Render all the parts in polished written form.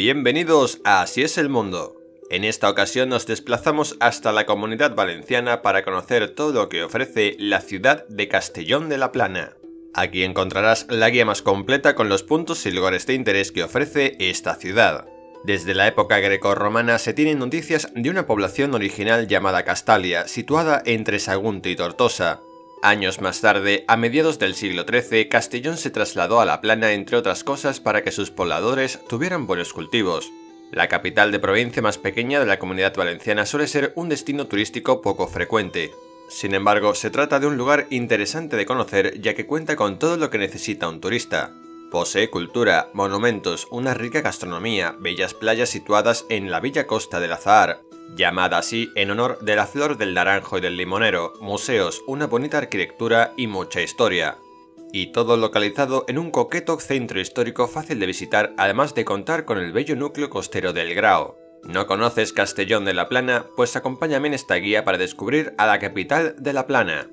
Bienvenidos a Así es el mundo. En esta ocasión nos desplazamos hasta la Comunidad Valenciana para conocer todo lo que ofrece la ciudad de Castellón de la Plana. Aquí encontrarás la guía más completa con los puntos y lugares de interés que ofrece esta ciudad. Desde la época grecorromana se tienen noticias de una población original llamada Castalia, situada entre Sagunto y Tortosa. Años más tarde, a mediados del siglo XIII, Castellón se trasladó a la Plana entre otras cosas para que sus pobladores tuvieran buenos cultivos. La capital de provincia más pequeña de la Comunidad Valenciana suele ser un destino turístico poco frecuente. Sin embargo, se trata de un lugar interesante de conocer ya que cuenta con todo lo que necesita un turista. Posee cultura, monumentos, una rica gastronomía, bellas playas situadas en la bella costa del Azahar, llamada así en honor de la flor del naranjo y del limonero, museos, una bonita arquitectura y mucha historia. Y todo localizado en un coqueto centro histórico fácil de visitar, además de contar con el bello núcleo costero del Grao. ¿No conoces Castellón de la Plana? Pues acompáñame en esta guía para descubrir a la capital de la Plana.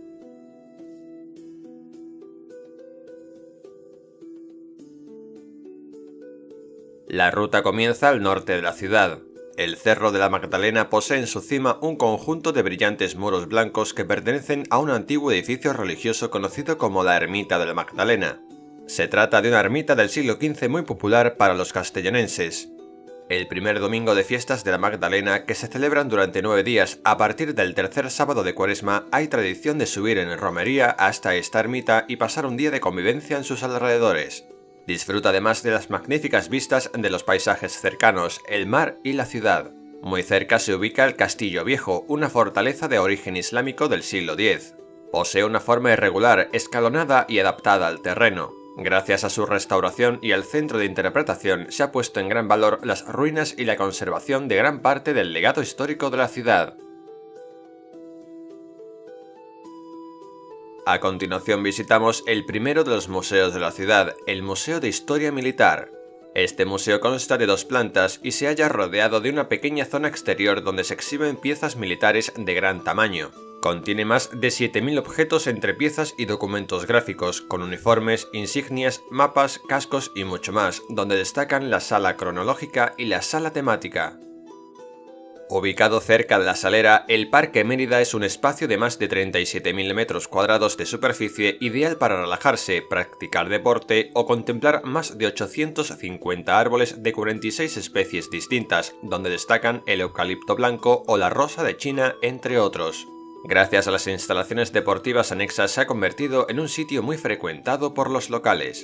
La ruta comienza al norte de la ciudad. El Cerro de la Magdalena posee en su cima un conjunto de brillantes muros blancos que pertenecen a un antiguo edificio religioso conocido como la Ermita de la Magdalena. Se trata de una ermita del siglo XV muy popular para los castellonenses. El primer domingo de fiestas de la Magdalena, que se celebran durante 9 días a partir del tercer sábado de Cuaresma, hay tradición de subir en romería hasta esta ermita y pasar un día de convivencia en sus alrededores. Disfruta además de las magníficas vistas de los paisajes cercanos, el mar y la ciudad. Muy cerca se ubica el Castillo Viejo, una fortaleza de origen islámico del siglo X. Posee una forma irregular, escalonada y adaptada al terreno. Gracias a su restauración y al centro de interpretación se ha puesto en gran valor las ruinas y la conservación de gran parte del legado histórico de la ciudad. A continuación visitamos el primero de los museos de la ciudad, el Museo de Historia Militar. Este museo consta de 2 plantas y se halla rodeado de una pequeña zona exterior donde se exhiben piezas militares de gran tamaño. Contiene más de 7000 objetos entre piezas y documentos gráficos, con uniformes, insignias, mapas, cascos y mucho más, donde destacan la sala cronológica y la sala temática. Ubicado cerca de la Salera, el Parque Mérida es un espacio de más de 37.000 metros cuadrados de superficie ideal para relajarse, practicar deporte o contemplar más de 850 árboles de 46 especies distintas, donde destacan el eucalipto blanco o la rosa de China, entre otros. Gracias a las instalaciones deportivas anexas se ha convertido en un sitio muy frecuentado por los locales.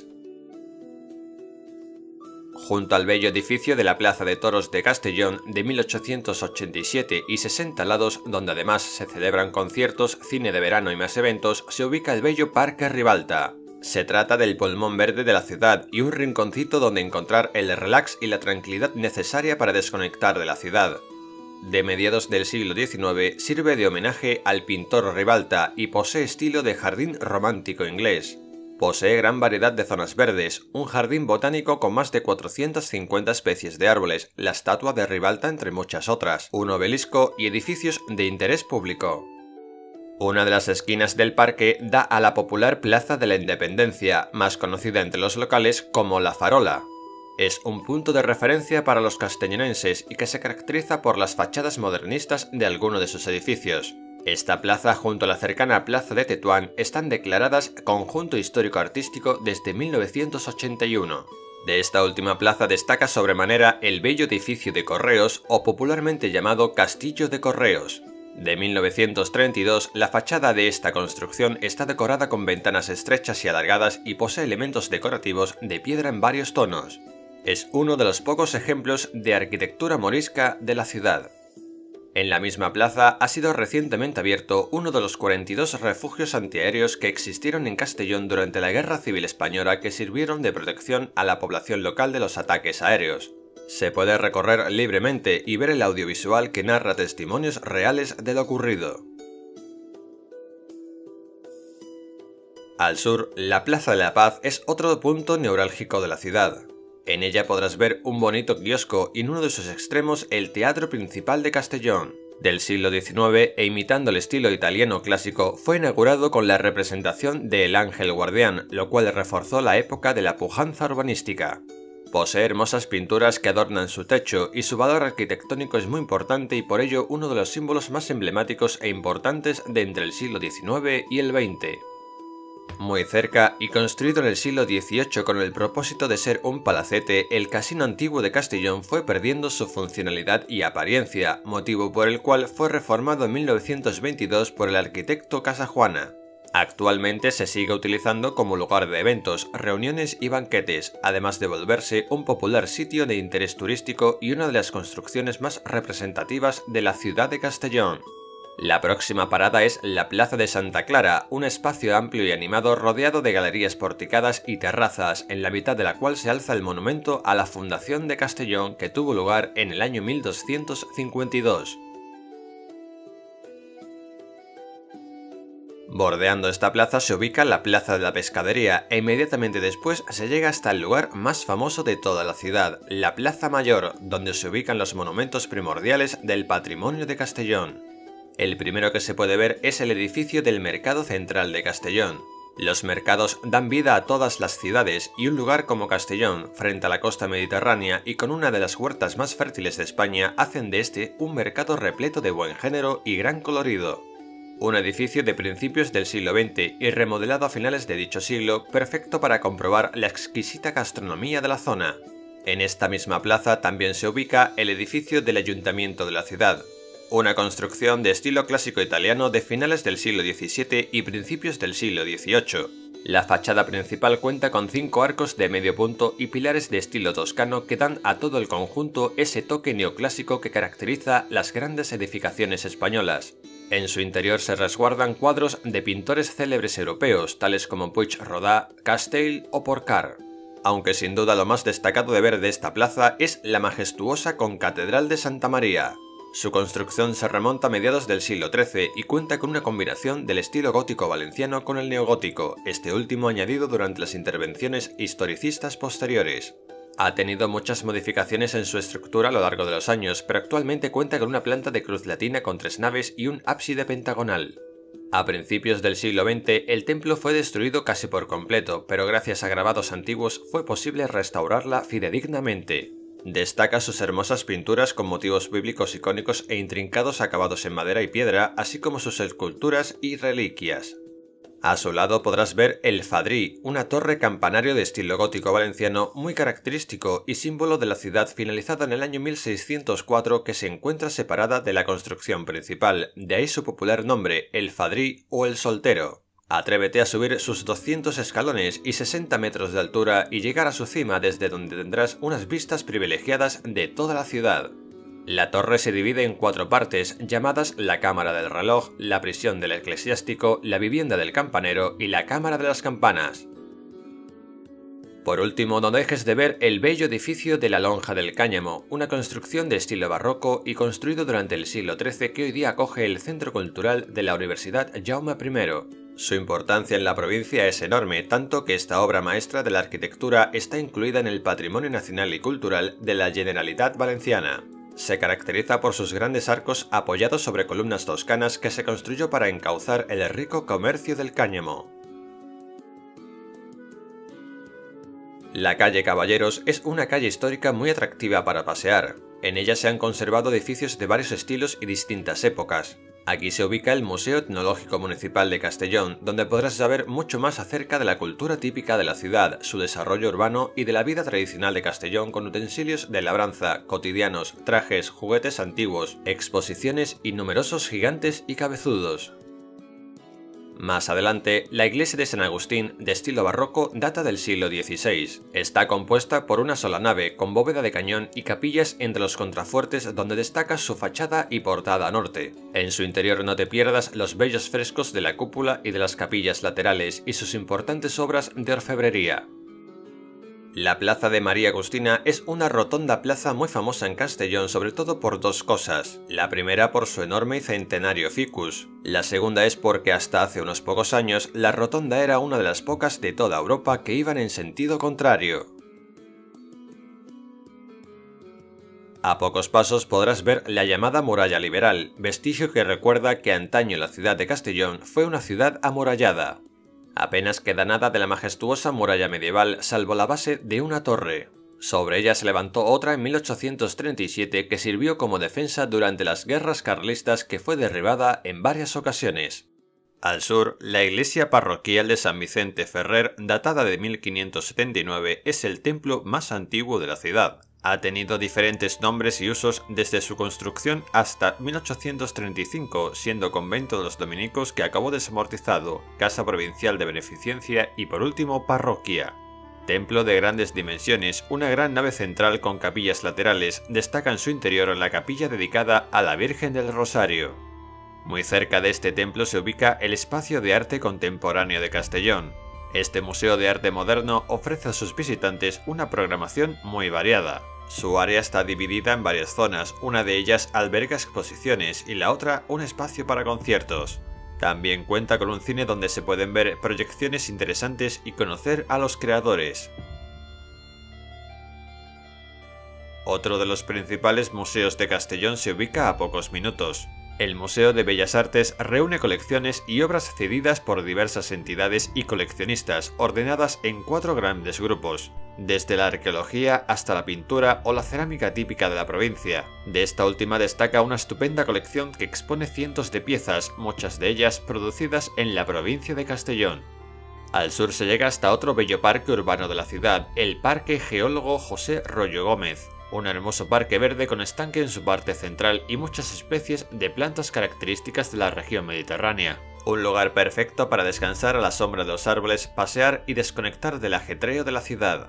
Junto al bello edificio de la Plaza de Toros de Castellón de 1887 y 60 lados, donde además se celebran conciertos, cine de verano y más eventos, se ubica el bello Parque Ribalta. Se trata del pulmón verde de la ciudad y un rinconcito donde encontrar el relax y la tranquilidad necesaria para desconectar de la ciudad. De mediados del siglo XIX sirve de homenaje al pintor Ribalta y posee estilo de jardín romántico inglés. Posee gran variedad de zonas verdes, un jardín botánico con más de 450 especies de árboles, la estatua de Ribalta entre muchas otras, un obelisco y edificios de interés público. Una de las esquinas del parque da a la popular Plaza de la Independencia, más conocida entre los locales como La Farola. Es un punto de referencia para los castellonenses y que se caracteriza por las fachadas modernistas de algunos de sus edificios. Esta plaza junto a la cercana Plaza de Tetuán están declaradas Conjunto Histórico-Artístico desde 1981. De esta última plaza destaca sobremanera el bello edificio de Correos o popularmente llamado Castillo de Correos. De 1932, la fachada de esta construcción está decorada con ventanas estrechas y alargadas y posee elementos decorativos de piedra en varios tonos. Es uno de los pocos ejemplos de arquitectura morisca de la ciudad. En la misma plaza ha sido recientemente abierto uno de los 42 refugios antiaéreos que existieron en Castellón durante la Guerra Civil Española que sirvieron de protección a la población local de los ataques aéreos. Se puede recorrer libremente y ver el audiovisual que narra testimonios reales de lo ocurrido. Al sur, la Plaza de la Paz es otro punto neurálgico de la ciudad. En ella podrás ver un bonito kiosco y en uno de sus extremos el Teatro Principal de Castellón. Del siglo XIX e imitando el estilo italiano clásico, fue inaugurado con la representación de El Ángel Guardián, lo cual reforzó la época de la pujanza urbanística. Posee hermosas pinturas que adornan su techo y su valor arquitectónico es muy importante y por ello uno de los símbolos más emblemáticos e importantes de entre el siglo XIX y el XX. Muy cerca y construido en el siglo XVIII con el propósito de ser un palacete, el casino antiguo de Castellón fue perdiendo su funcionalidad y apariencia, motivo por el cual fue reformado en 1922 por el arquitecto Casajuana. Actualmente se sigue utilizando como lugar de eventos, reuniones y banquetes, además de volverse un popular sitio de interés turístico y una de las construcciones más representativas de la ciudad de Castellón. La próxima parada es la Plaza de Santa Clara, un espacio amplio y animado rodeado de galerías porticadas y terrazas, en la mitad de la cual se alza el monumento a la fundación de Castellón que tuvo lugar en el año 1252. Bordeando esta plaza se ubica la Plaza de la Pescadería e inmediatamente después se llega hasta el lugar más famoso de toda la ciudad, la Plaza Mayor, donde se ubican los monumentos primordiales del patrimonio de Castellón. El primero que se puede ver es el edificio del Mercado Central de Castellón. Los mercados dan vida a todas las ciudades y un lugar como Castellón, frente a la costa mediterránea y con una de las huertas más fértiles de España, hacen de este un mercado repleto de buen género y gran colorido. Un edificio de principios del siglo XX y remodelado a finales de dicho siglo, perfecto para comprobar la exquisita gastronomía de la zona. En esta misma plaza también se ubica el edificio del Ayuntamiento de la ciudad, una construcción de estilo clásico italiano de finales del siglo XVII y principios del siglo XVIII. La fachada principal cuenta con 5 arcos de medio punto y pilares de estilo toscano que dan a todo el conjunto ese toque neoclásico que caracteriza las grandes edificaciones españolas. En su interior se resguardan cuadros de pintores célebres europeos, tales como Puig Rodà, Castell o Porcar. Aunque sin duda lo más destacado de ver de esta plaza es la majestuosa Concatedral de Santa María. Su construcción se remonta a mediados del siglo XIII y cuenta con una combinación del estilo gótico valenciano con el neogótico, este último añadido durante las intervenciones historicistas posteriores. Ha tenido muchas modificaciones en su estructura a lo largo de los años, pero actualmente cuenta con una planta de cruz latina con 3 naves y un ábside pentagonal. A principios del siglo XX, el templo fue destruido casi por completo, pero gracias a grabados antiguos fue posible restaurarla fidedignamente. Destaca sus hermosas pinturas con motivos bíblicos icónicos e intrincados acabados en madera y piedra, así como sus esculturas y reliquias. A su lado podrás ver el Fadrí, una torre campanario de estilo gótico valenciano muy característico y símbolo de la ciudad, finalizada en el año 1604, que se encuentra separada de la construcción principal, de ahí su popular nombre, el Fadrí o el Soltero. Atrévete a subir sus 200 escalones y 60 metros de altura y llegar a su cima, desde donde tendrás unas vistas privilegiadas de toda la ciudad. La torre se divide en 4 partes, llamadas la Cámara del Reloj, la Prisión del Eclesiástico, la Vivienda del Campanero y la Cámara de las Campanas. Por último, no dejes de ver el bello edificio de la Lonja del Cáñamo, una construcción de estilo barroco y construido durante el siglo XIII que hoy día acoge el Centro Cultural de la Universidad Jaume I. Su importancia en la provincia es enorme, tanto que esta obra maestra de la arquitectura está incluida en el Patrimonio Nacional y Cultural de la Generalitat Valenciana. Se caracteriza por sus grandes arcos apoyados sobre columnas toscanas que se construyó para encauzar el rico comercio del cáñamo. La calle Caballeros es una calle histórica muy atractiva para pasear. En ella se han conservado edificios de varios estilos y distintas épocas. Aquí se ubica el Museo Etnológico Municipal de Castellón, donde podrás saber mucho más acerca de la cultura típica de la ciudad, su desarrollo urbano y de la vida tradicional de Castellón, con utensilios de labranza, cotidianos, trajes, juguetes antiguos, exposiciones y numerosos gigantes y cabezudos. Más adelante, la iglesia de San Agustín, de estilo barroco, data del siglo XVI. Está compuesta por una sola nave, con bóveda de cañón y capillas entre los contrafuertes, donde destaca su fachada y portada norte. En su interior no te pierdas los bellos frescos de la cúpula y de las capillas laterales y sus importantes obras de orfebrería. La Plaza de María Agustina es una rotonda plaza muy famosa en Castellón, sobre todo por 2 cosas. La primera por su enorme y centenario ficus. La segunda es porque hasta hace unos pocos años la rotonda era una de las pocas de toda Europa que iban en sentido contrario. A pocos pasos podrás ver la llamada Muralla Liberal, vestigio que recuerda que antaño la ciudad de Castellón fue una ciudad amurallada. Apenas queda nada de la majestuosa muralla medieval, salvo la base de una torre. Sobre ella se levantó otra en 1837 que sirvió como defensa durante las guerras carlistas, que fue derribada en varias ocasiones. Al sur, la iglesia parroquial de San Vicente Ferrer, datada de 1579, es el templo más antiguo de la ciudad. Ha tenido diferentes nombres y usos desde su construcción hasta 1835, siendo convento de los dominicos que acabó desamortizado, casa provincial de beneficencia y por último parroquia. Templo de grandes dimensiones, una gran nave central con capillas laterales, destaca en su interior la capilla dedicada a la Virgen del Rosario. Muy cerca de este templo se ubica el Espacio de Arte Contemporáneo de Castellón. Este museo de arte moderno ofrece a sus visitantes una programación muy variada. Su área está dividida en varias zonas, una de ellas alberga exposiciones y la otra un espacio para conciertos. También cuenta con un cine donde se pueden ver proyecciones interesantes y conocer a los creadores. Otro de los principales museos de Castellón se ubica a pocos minutos. El Museo de Bellas Artes reúne colecciones y obras cedidas por diversas entidades y coleccionistas, ordenadas en 4 grandes grupos, desde la arqueología hasta la pintura o la cerámica típica de la provincia. De esta última destaca una estupenda colección que expone cientos de piezas, muchas de ellas producidas en la provincia de Castellón. Al sur se llega hasta otro bello parque urbano de la ciudad, el Parque Geólogo José Royo Gómez. Un hermoso parque verde con estanque en su parte central y muchas especies de plantas características de la región mediterránea. Un lugar perfecto para descansar a la sombra de los árboles, pasear y desconectar del ajetreo de la ciudad.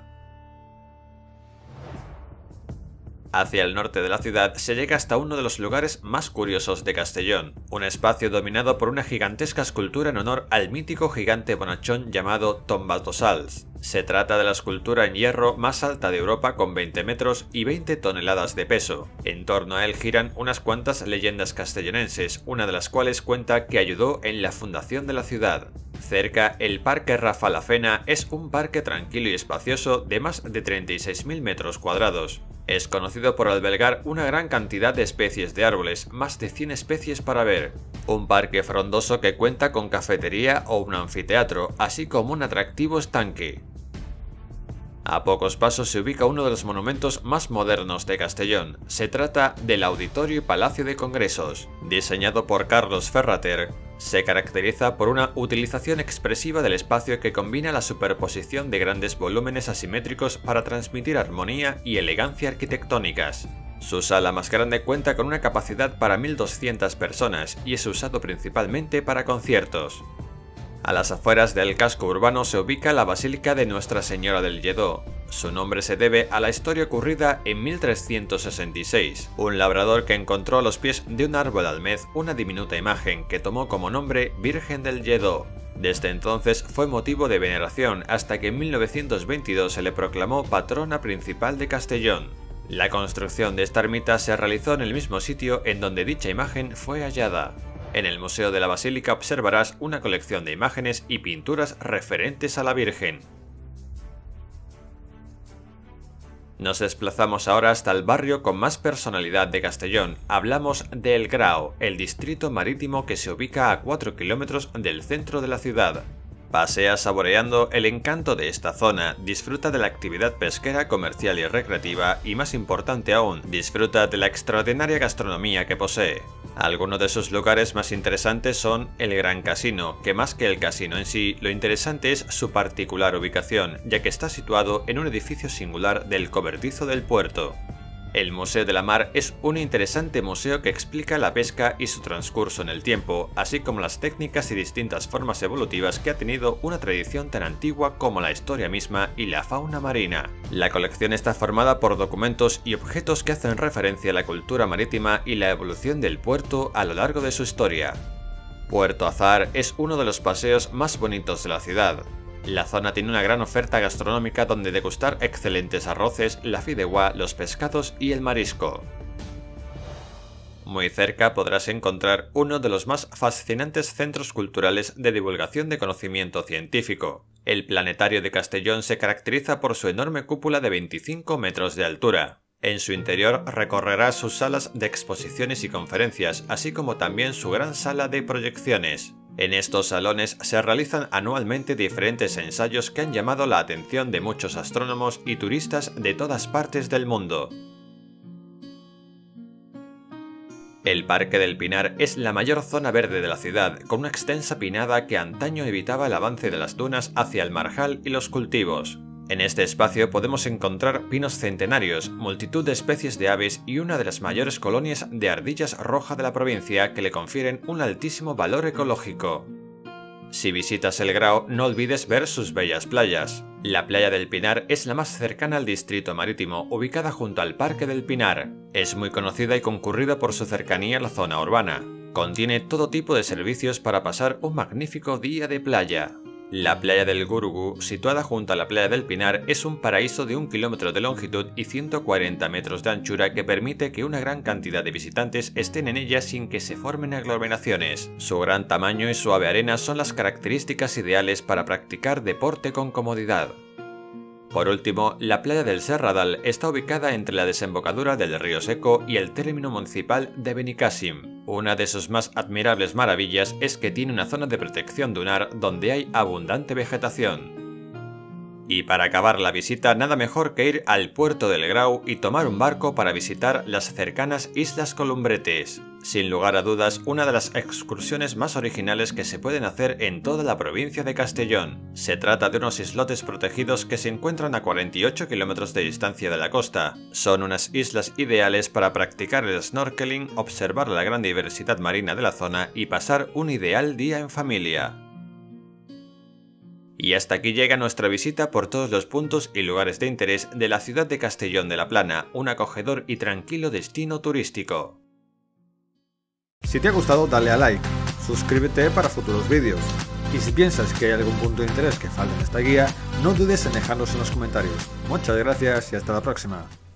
Hacia el norte de la ciudad se llega hasta uno de los lugares más curiosos de Castellón, un espacio dominado por una gigantesca escultura en honor al mítico gigante bonachón llamado Tombatosals. Se trata de la escultura en hierro más alta de Europa, con 20 metros y 20 toneladas de peso. En torno a él giran unas cuantas leyendas castellonenses, una de las cuales cuenta que ayudó en la fundación de la ciudad. Cerca, el Parque Rafalafena es un parque tranquilo y espacioso de más de 36.000 metros cuadrados. Es conocido por albergar una gran cantidad de especies de árboles, más de 100 especies para ver. Un parque frondoso que cuenta con cafetería o un anfiteatro, así como un atractivo estanque. A pocos pasos se ubica uno de los monumentos más modernos de Castellón. Se trata del Auditorio y Palacio de Congresos. Diseñado por Carlos Ferrater, se caracteriza por una utilización expresiva del espacio que combina la superposición de grandes volúmenes asimétricos para transmitir armonía y elegancia arquitectónicas. Su sala más grande cuenta con una capacidad para 1.200 personas y es usado principalmente para conciertos. A las afueras del casco urbano se ubica la Basílica de Nuestra Señora del Lledó. Su nombre se debe a la historia ocurrida en 1366. Un labrador que encontró a los pies de un árbol almez una diminuta imagen que tomó como nombre Virgen del Lledó. Desde entonces fue motivo de veneración hasta que en 1922 se le proclamó patrona principal de Castellón. La construcción de esta ermita se realizó en el mismo sitio en donde dicha imagen fue hallada. En el Museo de la Basílica observarás una colección de imágenes y pinturas referentes a la Virgen. Nos desplazamos ahora hasta el barrio con más personalidad de Castellón. Hablamos de El Grao, el distrito marítimo que se ubica a 4 kilómetros del centro de la ciudad. Pasea saboreando el encanto de esta zona, disfruta de la actividad pesquera, comercial y recreativa y, más importante aún, disfruta de la extraordinaria gastronomía que posee. Algunos de sus lugares más interesantes son el Gran Casino, que más que el casino en sí, lo interesante es su particular ubicación, ya que está situado en un edificio singular del cobertizo del puerto. El Museo de la Mar es un interesante museo que explica la pesca y su transcurso en el tiempo, así como las técnicas y distintas formas evolutivas que ha tenido una tradición tan antigua como la historia misma y la fauna marina. La colección está formada por documentos y objetos que hacen referencia a la cultura marítima y la evolución del puerto a lo largo de su historia. Puerto Azahar es uno de los paseos más bonitos de la ciudad. La zona tiene una gran oferta gastronómica donde degustar excelentes arroces, la fideuá, los pescados y el marisco. Muy cerca podrás encontrar uno de los más fascinantes centros culturales de divulgación de conocimiento científico. El Planetario de Castellón se caracteriza por su enorme cúpula de 25 metros de altura. En su interior recorrerás sus salas de exposiciones y conferencias, así como también su gran sala de proyecciones. En estos salones se realizan anualmente diferentes ensayos que han llamado la atención de muchos astrónomos y turistas de todas partes del mundo. El Parque del Pinar es la mayor zona verde de la ciudad, con una extensa pinada que antaño evitaba el avance de las dunas hacia el marjal y los cultivos. En este espacio podemos encontrar pinos centenarios, multitud de especies de aves y una de las mayores colonias de ardillas roja de la provincia que le confieren un altísimo valor ecológico. Si visitas El Grao, no olvides ver sus bellas playas. La playa del Pinar es la más cercana al distrito marítimo, ubicada junto al Parque del Pinar. Es muy conocida y concurrida por su cercanía a la zona urbana. Contiene todo tipo de servicios para pasar un magnífico día de playa. La playa del Gurugú, situada junto a la playa del Pinar, es un paraíso de 1 kilómetro de longitud y 140 metros de anchura que permite que una gran cantidad de visitantes estén en ella sin que se formen aglomeraciones. Su gran tamaño y suave arena son las características ideales para practicar deporte con comodidad. Por último, la playa del Serradal está ubicada entre la desembocadura del río Seco y el término municipal de Benicàssim. Una de sus más admirables maravillas es que tiene una zona de protección dunar donde hay abundante vegetación. Y para acabar la visita, nada mejor que ir al puerto del Grau y tomar un barco para visitar las cercanas Islas Columbretes. Sin lugar a dudas, una de las excursiones más originales que se pueden hacer en toda la provincia de Castellón. Se trata de unos islotes protegidos que se encuentran a 48 kilómetros de distancia de la costa. Son unas islas ideales para practicar el snorkeling, observar la gran diversidad marina de la zona y pasar un ideal día en familia. Y hasta aquí llega nuestra visita por todos los puntos y lugares de interés de la ciudad de Castellón de la Plana, un acogedor y tranquilo destino turístico. Si te ha gustado, dale a like, suscríbete para futuros vídeos, y si piensas que hay algún punto de interés que falta en esta guía, no dudes en dejarlos en los comentarios. Muchas gracias y hasta la próxima.